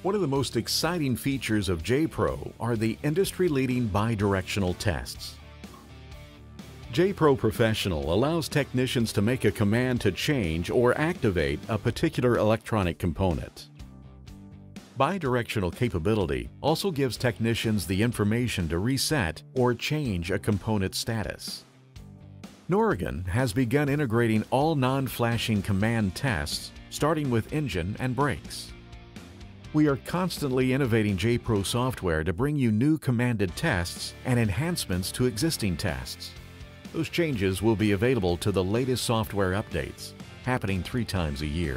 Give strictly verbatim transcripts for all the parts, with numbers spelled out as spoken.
One of the most exciting features of J P R O are the industry-leading bi-directional tests. J P R O Professional allows technicians to make a command to change or activate a particular electronic component. Bi-directional capability also gives technicians the information to reset or change a component's status. Norgan has begun integrating all non-flashing command tests, starting with engine and brakes. We are constantly innovating J P R O software to bring you new commanded tests and enhancements to existing tests. Those changes will be available to the latest software updates, happening three times a year.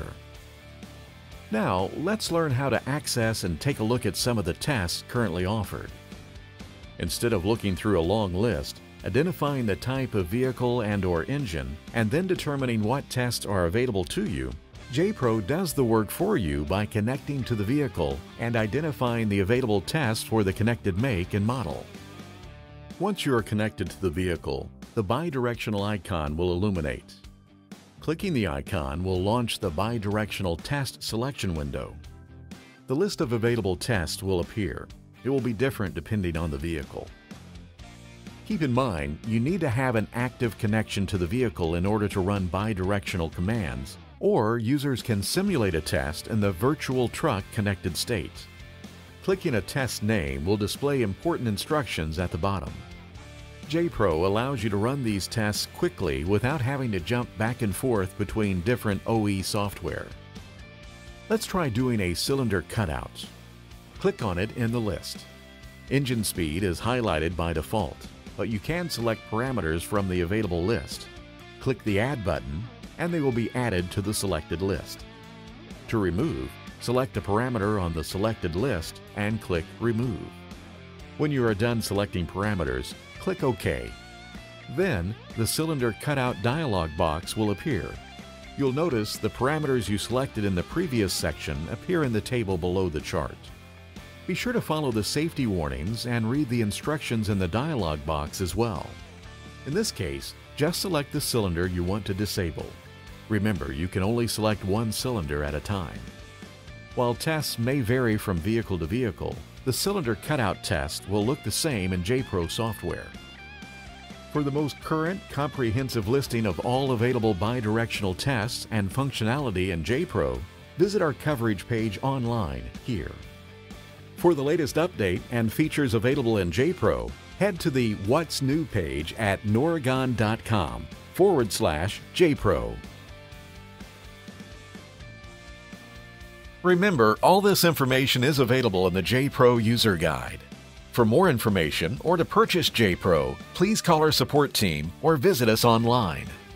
Now, let's learn how to access and take a look at some of the tests currently offered. Instead of looking through a long list, identifying the type of vehicle and/or engine, and then determining what tests are available to you, J P R O does the work for you by connecting to the vehicle and identifying the available tests for the connected make and model. Once you are connected to the vehicle, the bi-directional icon will illuminate. Clicking the icon will launch the bi-directional test selection window. The list of available tests will appear. It will be different depending on the vehicle. Keep in mind, you need to have an active connection to the vehicle in order to run bi-directional commands, or users can simulate a test in the virtual truck connected state. Clicking a test name will display important instructions at the bottom. J P R O allows you to run these tests quickly without having to jump back and forth between different O E software. Let's try doing a cylinder cutout. Click on it in the list. Engine speed is highlighted by default, but you can select parameters from the available list. Click the Add button, and they will be added to the selected list. To remove, select a parameter on the selected list and click Remove. When you are done selecting parameters, click OK. Then, the cylinder cutout dialog box will appear. You'll notice the parameters you selected in the previous section appear in the table below the chart. Be sure to follow the safety warnings and read the instructions in the dialog box as well. In this case, just select the cylinder you want to disable. Remember, you can only select one cylinder at a time. While tests may vary from vehicle to vehicle, the cylinder cutout test will look the same in J P R O software. For the most current, comprehensive listing of all available bi-directional tests and functionality in J P R O, visit our coverage page online here. For the latest update and features available in J P R O, head to the What's New page at norgon.com forward slash JPRO. Remember, all this information is available in the J P R O User Guide. For more information or to purchase J P R O, please call our support team or visit us online.